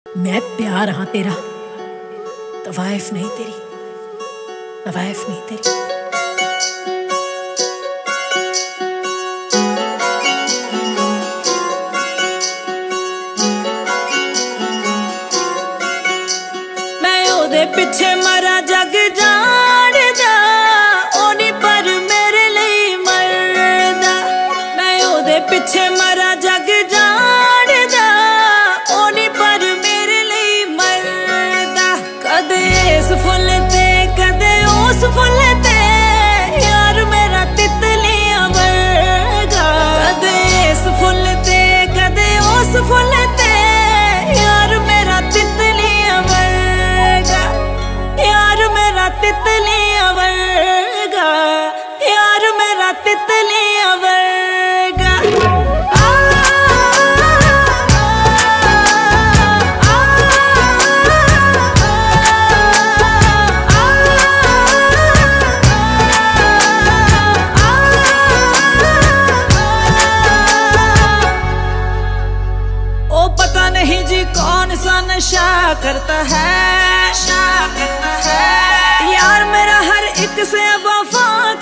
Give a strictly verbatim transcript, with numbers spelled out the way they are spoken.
मैं प्यार हाँ तेरा, तवाइफ नहीं तेरी, तवाइफ नहीं तेरी। मैं ओदे पिछे मरा जग जान दा, ओनी पर मेरे लिए मरदा। मैं ओदे पिछे मरा जग जान दा, ओनी पर मेरे लिए मरदा। कदे इस फुल ते कदे उस फुल ते, यार मेरा तितलियां वर्गा। कदे इस फुल ते कदे उस फुल ते, यार मेरा तितलियां वर्गा। यार मेरा तितलियां वर्गा, यार मेरा तितलियां वर्गा। ओ पता नहीं जी कौन सा नशा करता है, नशा करता है। यार मेरा हर एक से वफा